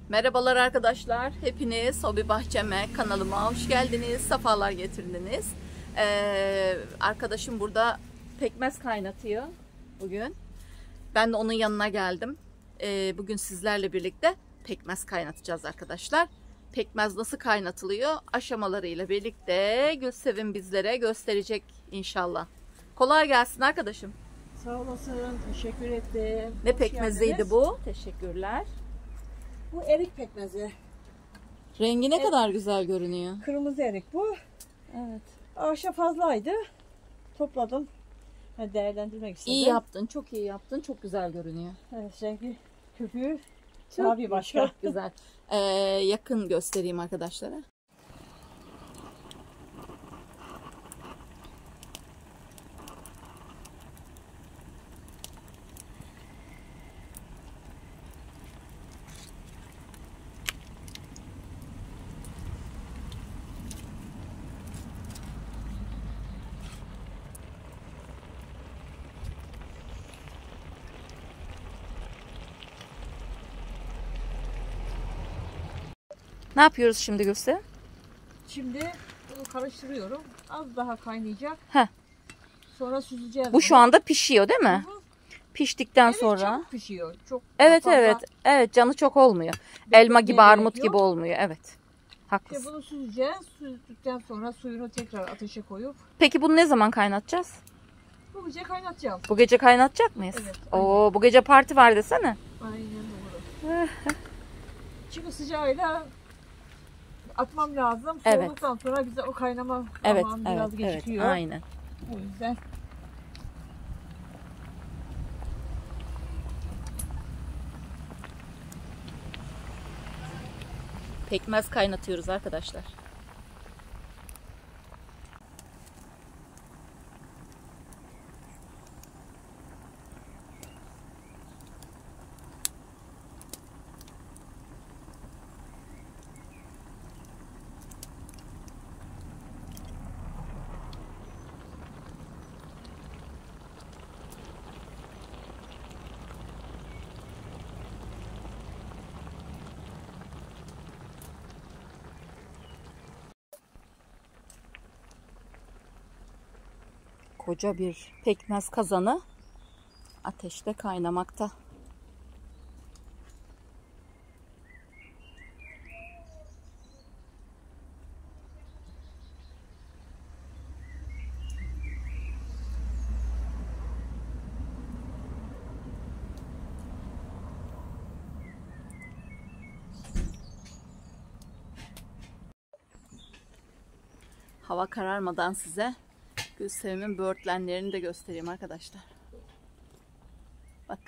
Merhabalar arkadaşlar. Hepiniz hobi bahçeme, kanalıma hoş geldiniz. Sefalar getirdiniz. Arkadaşım burada pekmez kaynatıyor bugün. Ben de onun yanına geldim. Bugün sizlerle birlikte pekmez kaynatacağız arkadaşlar. Pekmez nasıl kaynatılıyor? Aşamalarıyla birlikte Gülsevim bizlere gösterecek inşallah. Kolay gelsin arkadaşım. Sağ olasın. Teşekkür ettim. Ne Hoş pekmeziydi geldiniz. bu? Teşekkürler. Bu erik pekmezi. Rengi ne kadar güzel görünüyor. Kırmızı erik bu. Evet. Ağaçta fazlaydı. Topladım. Değerlendirmek istedim. İyi yaptın, çok iyi yaptın. Çok güzel görünüyor. Evet, rengi, köpüğü Çok, tabii başka. çok güzel. Yakın göstereyim arkadaşlara. Ne yapıyoruz şimdi Gülse? Şimdi bunu karıştırıyorum. Az daha kaynayacak. Heh. Sonra süzeceğiz. Bu şu anda pişiyor değil mi? Hı hı. Piştikten Evet, sonra. çabuk pişiyor. Çok Evet fazla evet. Evet, canı çok olmuyor. Elma gibi, beklemeye armut gerek gibi yok. olmuyor. Evet. İşte Haklısın. bunu süzeceğiz. Süzdükten sonra suyunu tekrar ateşe koyup Peki bunu ne zaman kaynatacağız? bu gece kaynatacağım. Bu gece kaynatacak mıyız? Evet. Oo, bu gece parti var desene. Aynen doğru. Çünkü sıcağıyla atmam lazım. Evet. Soğuduktan sonra bize o kaynama Evet, zaman evet, biraz evet. gecikiyor. Aynen. O yüzden Pekmez kaynatıyoruz arkadaşlar. Koca bir pekmez kazanı ateşte kaynamakta. Hava kararmadan size Gülsevim'in böğürtlenlerini de göstereyim arkadaşlar. Bak.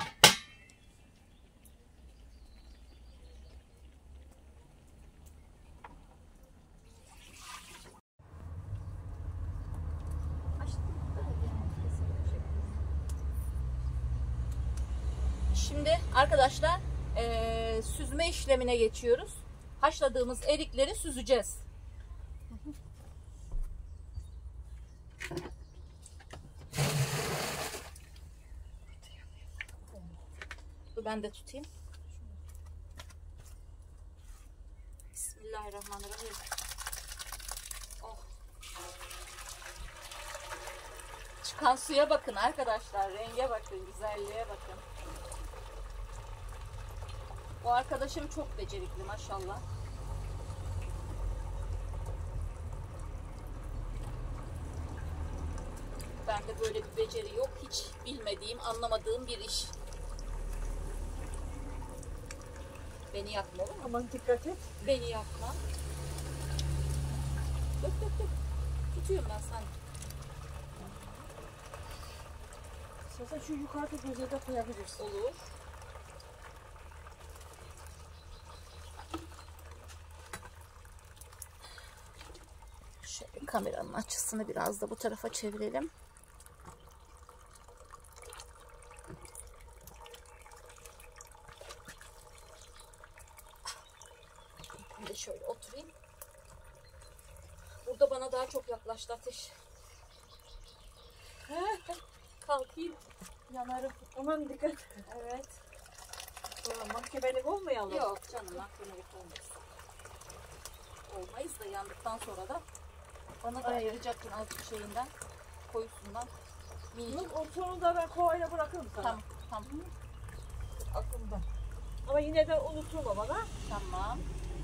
Şimdi arkadaşlar süzme işlemine geçiyoruz. Haşladığımız erikleri süzeceğiz. Dur ben de tutayım. Bismillahirrahmanirrahim. Oh. Çıkan suya bakın arkadaşlar. Renge bakın, güzelliğe bakın. Bu arkadaşım çok becerikli maşallah. Bende böyle bir beceri yok. Hiç bilmediğim, anlamadığım bir iş. Beni yakma olur mu? aman dikkat et. Beni yakma. Dök dök dök. Tutuyorum ben sana. Sen şu yukarıda gözeye de koyabilirsin. Olur. Şöyle kameranın açısını biraz da bu tarafa çevirelim. Ben de şöyle oturayım. Burada bana daha çok yaklaştı ateş. Kalkayım. Yanarım. Aman dikkat. Evet. Sonra mahkemelik olmayalım. Yok canım, mahkemelik olmaz. Olmayız da yandıktan sonra da bana da ayıracaksın azıcık şeyinden, koyusundan. Minicik. O sonunda ben kovayla bırakırım sana. Tamam, tamam. Aklımda. Ama yine de unutulma bana. Tamam.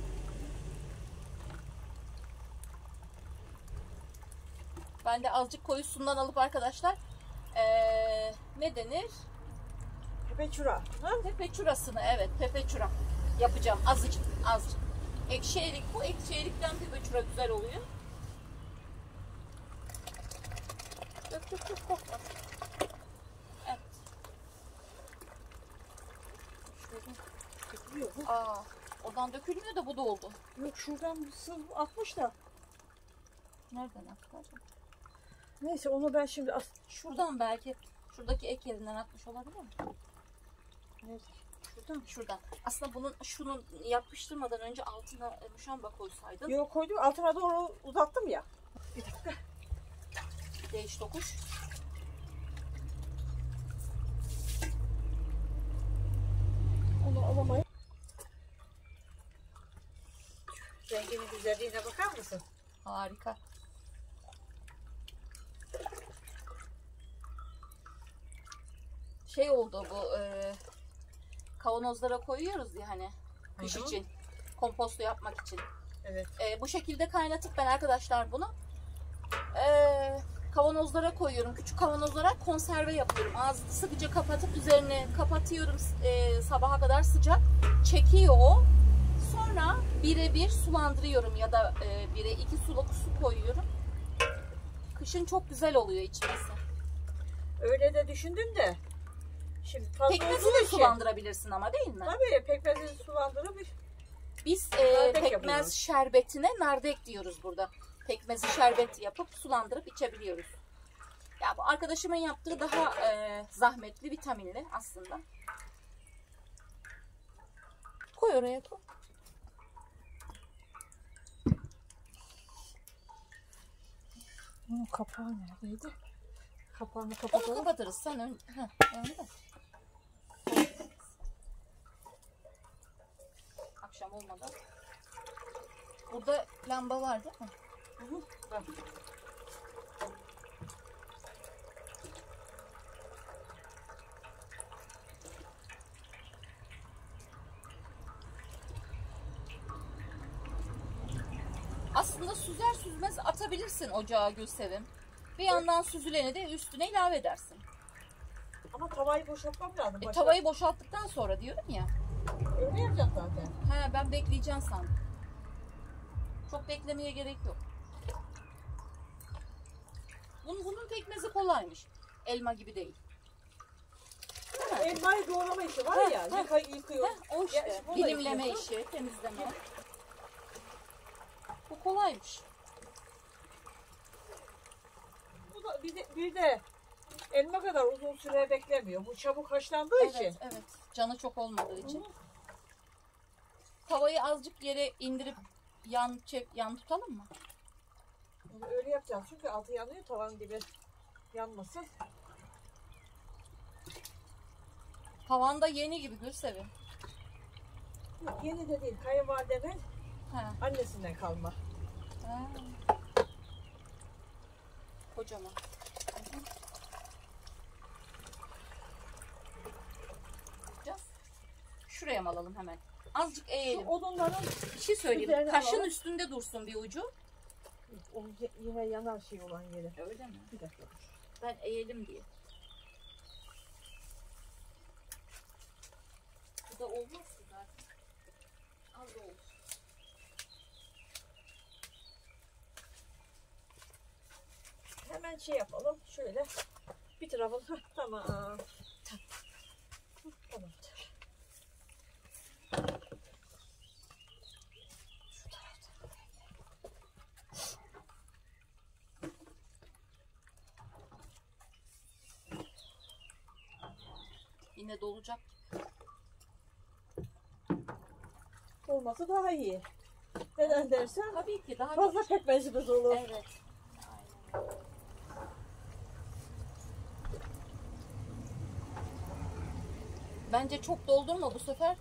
Ben de azıcık koyusundan alıp arkadaşlar ne denir? Pepeçura. Pepeçurasını, evet, pepeçura yapacağım azıcık azıcık. Ekşi erik, bu ekşi erikten pepeçura güzel oluyor. Dök kokma. Evet. Dökülüyor bu. Oradan dökülmüyor da bu da oldu. Yok şuradan sıv atmış da. Nereden attı acaba? Neyse onu ben şimdi Şuradan belki, şuradaki ek yerinden atmış olabilir mi? Nerede? Şuradan. Aslında şunu yapıştırmadan önce altına muşamba koysaydın. Yok koydum, altına doğru uzattım ya. Bir dakika. Değiş tokuş. Onu alamayım. Renginin güzelliğine bakar mısın? Harika. Şey oldu bu, kavanozlara koyuyoruz ya hani kış Hı hı. için, komposto yapmak için. Evet. Bu şekilde kaynatıp ben arkadaşlar bunu kavanozlara koyuyorum. Küçük kavanozlara konserve yapıyorum. Ağzını sıkıca kapatıp üzerine kapatıyorum, sabaha kadar sıcak. Çekiyor o. Sonra 1'e 1 sulandırıyorum ya da 1'e 2 suluk su koyuyorum. Kışın çok güzel oluyor içmesi. Öyle de düşündüm de. Şimdi fazla Pekmezi olduğu de için- sulandırabilirsin ama, değil mi? Tabii pekmezi sulandırıp Biz Nardek pekmez yapıyoruz. şerbetine nardek diyoruz burada. Pekmezi şerbet yapıp sulandırıp içebiliyoruz. Ya bu arkadaşımın yaptığı daha zahmetli, vitaminli aslında. Koy oraya, koy. bunun kapağı neredeydi? Kapağını Onu kapatalım. kapatırız. Sen önde. Akşam olmadan. Burada lamba var değil mi? Bak. Aslında süzer süzmez atabilirsin ocağa Gülsevim. Bir yandan süzüleni de üstüne ilave edersin. Ama tavayı boşaltmam lazım. başta. Tavayı boşalttıktan sonra diyorum ya. Öyle yapacağım zaten. Ben bekleyeceğim sandım. Çok beklemeye gerek yok. Bunun pekmezi kolaymış. Elma gibi değil. Değil mi? Elmayı doğrama işi var ya. Yıkıyor. O işte. Ya, bunu da Dilimleme yıkıyorsun. işi, temizleme. Bu kolaymış. Bu da bir de elma kadar uzun süre beklemiyor. Bu çabuk haşlandığı için. Evet. Canı çok olmadığı için. Tavayı azıcık yere indirip yan tutalım mı? Bunu öyle yapacağız çünkü altı yanıyor, tavanın dibi yanmasın. Tavan da yeni gibi Gülsevim. Yok, yeni de değil. Kayınvalidemin Ha. annesinden kalma. Ha. Kocaman. Yapacağız. Şuraya mı alalım hemen? Azıcık Şu eğelim. odunların Bir şey söyleyeyim. üzerine Taşın alalım. üstünde dursun bir ucu. o yine yanar şey olan yeri. Öyle mi? Bir dakika. Ben eğelim diye. Bu da olmaz ki zaten. Az da olur. Hemen şey yapalım. Şöyle bir tarafını. Tamam. Tamam. Yine dolacak. Olması daha iyi. Neden dersen Tabii ki daha fazla pekmezimiz olur. Evet. Aynen. Bence çok doldurma bu sefer.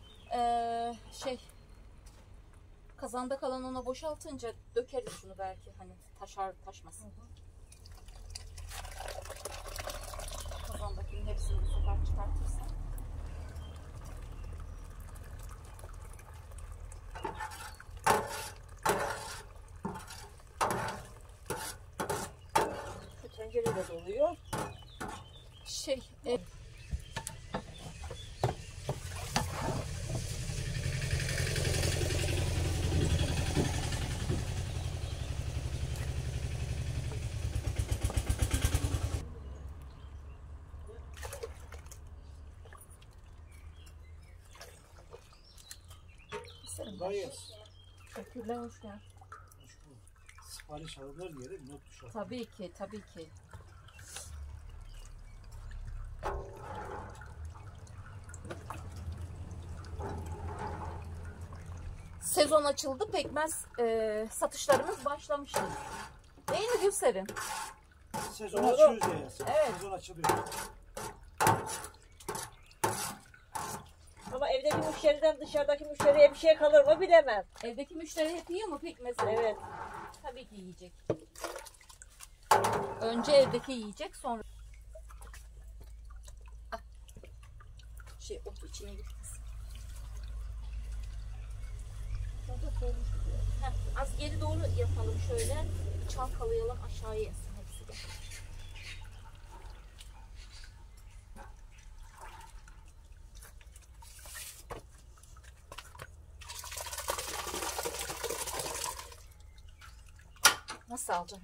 Kazanda kalan ona boşaltınca dökeriz şunu belki hani taşmasın. Kazandakinin hepsini bu sefer çıkartırsam. Şu tencere de doluyor. Bayız. Teşekkürler, hoş geldin. Sipariş alırlar diye de not düşer. Tabii ki, tabii ki. Sezon açıldı, pekmez satışlarımız başlamıştı. Değil mi Gülsevim? Sezon açıyoruz ya. Evet. Sezon açılıyor. Ama evdeki müşteriden dışarıdaki müşteriye bir şey kalır mı bilemem. Evdeki müşteri hep yiyor mu pekmezi? Evet. Tabii ki yiyecek. Önce evdeki yiyecek, sonra... Ot içine gitmesin. Az geri doğru yapalım şöyle. Çalkalayalım, aşağıya yesin hepsi de. Nasıl alacaksın?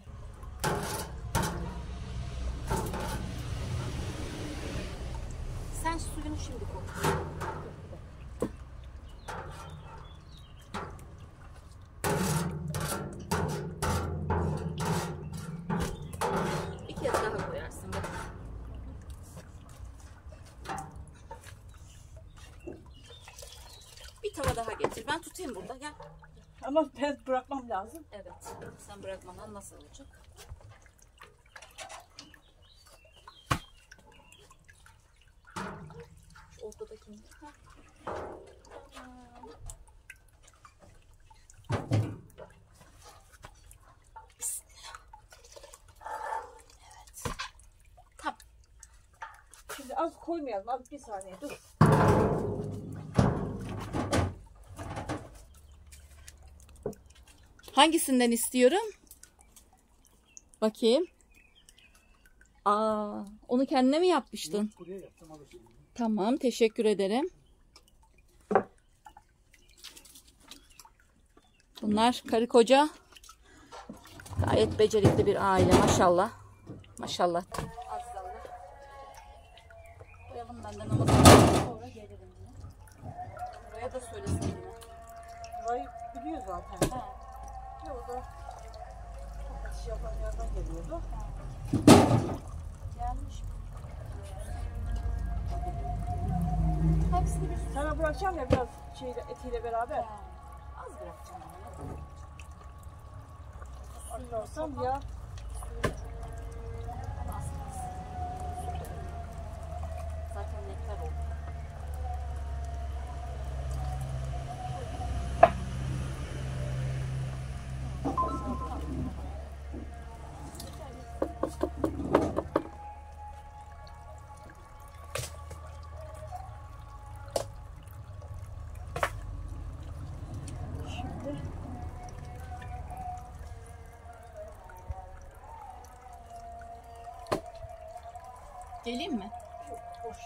Sen suyunu şimdi koy. Bir kez daha koyarsın. Bak. Bir tava daha getir. Ben tutayım burada. Gel. Ama ben bırakmam lazım. Evet. Sen bırakmadan nasıl olacak? Şu ortadakini. Bismillah. Evet. Tamam. Şimdi az koymayalım. Az bir saniye dur. Hangisinden istiyorum? Bakayım. Onu kendine mi yapmıştın? Buraya yaptım alırsın. Tamam, teşekkür ederim. Bunlar karı koca. Gayet becerikli bir aile maşallah. Maşallah. Koyalım ben de namazı sonra gelirim. Buraya da söylesin yine. Burayı biliyor zaten. Ha. O da çok iş yapan yerden geliyordu. Gelmiş. Hepsini bir Sana bırakacağım ya biraz etiyle beraber. az bırakacağım. Anlarsam ya. Zaten nektar oldu. Şimdi Geleyim mi? boş.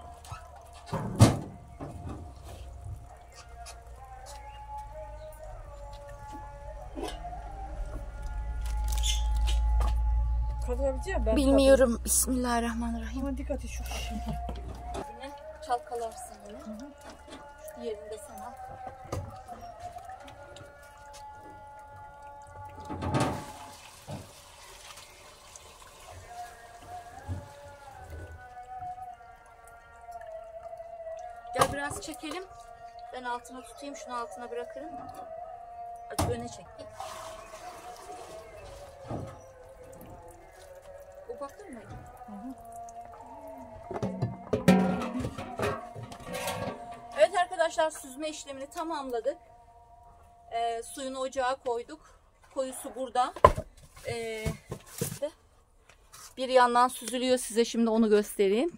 Kaldırabileceğim ben. Bilmiyorum. Bismillahirrahmanirrahim. Ama dikkat et şu. Yine çalkalarsın yine. Şu diğerini de sen al. Gel biraz çekelim. Ben altına tutayım. Şunu altına bırakırım. Azıcık öne çek. Bu baktın mı? Arkadaşlar süzme işlemini tamamladık. Suyunu ocağa koyduk. Koyusu burada. Bir yandan süzülüyor. Size şimdi onu göstereyim.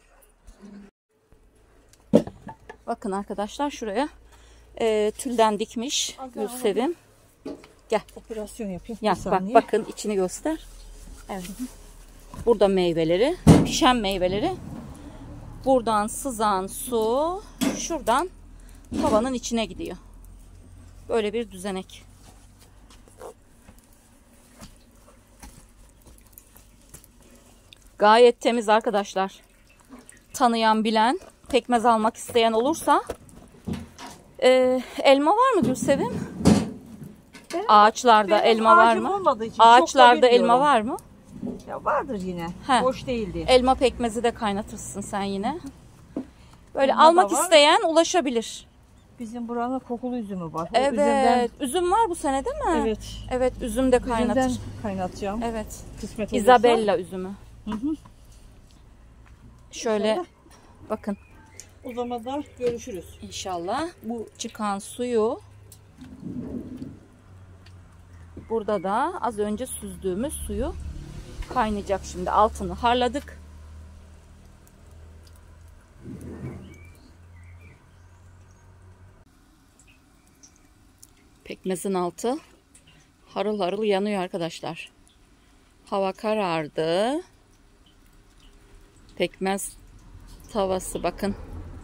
Bakın arkadaşlar şuraya tülden dikmiş Gülsevim. Gel. Operasyon yapayım. Ya bak bakın içini göster. Evet. Burada meyveleri, pişen meyveleri. Buradan sızan su şuradan tavanın içine gidiyor. Böyle bir düzenek. Gayet temiz arkadaşlar. Tanıyan, bilen, pekmez almak isteyen olursa. Elma var mı Gülsevim? Ağaçlarda elma var mı? Ağaçlarda elma var mı? Ya vardır yine. He. Boş değildi. Elma pekmezi de kaynatırsın sen yine. Böyle Elma almak da var. isteyen ulaşabilir. Bizim buranın kokulu üzümü var. O Evet. üzümden, Üzüm var bu sene değil mi? evet. Evet, üzüm de kaynatır. Üzümden kaynatacağım. Evet. Kısmet olursa. Isabella üzümü. Hı hı. Şöyle İnşallah. bakın. O zaman da görüşürüz. İnşallah bu çıkan suyu burada da az önce süzdüğümüz suyu kaynayacak şimdi. Altını harladık. Pekmezin altı harıl harıl yanıyor arkadaşlar. Hava karardı. Pekmez tavası bakın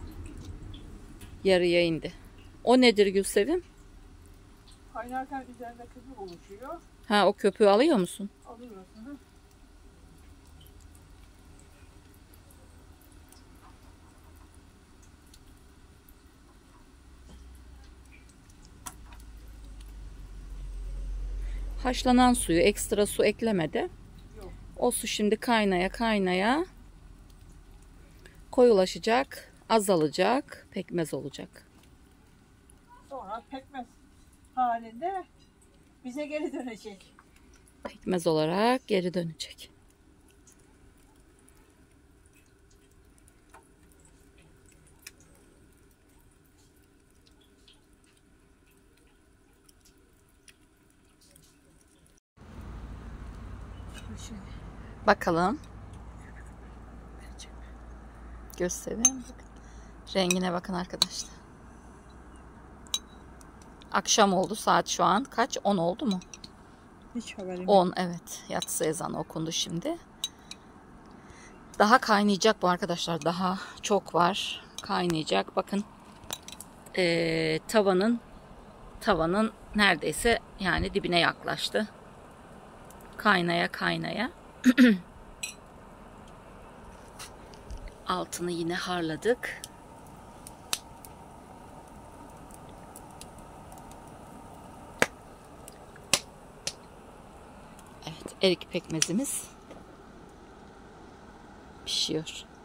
yarıya indi. O nedir Gülsevim? Kaynarken üzerinde köpük oluşuyor. Ha, o köpüğü alıyor musun? Alıyoruz. Hı. Haşlanan suyu, ekstra su eklemedi. Yok. O su şimdi kaynaya kaynaya koyulaşacak, azalacak, pekmez olacak. Sonra pekmez halinde bize geri dönecek. Pekmez olarak geri dönecek. Bakalım. Göstereyim. Rengine bakın arkadaşlar. Akşam oldu, saat şu an kaç? 10 oldu mu? Hiç haberim yok. 10, evet. Yatsı ezanı okundu şimdi. Daha kaynayacak bu arkadaşlar. Daha çok var. Kaynayacak. Bakın. Tavanın neredeyse yani dibine yaklaştı. Kaynaya kaynaya. Altını yine harladık. Evet, erik pekmezimiz pişiyor.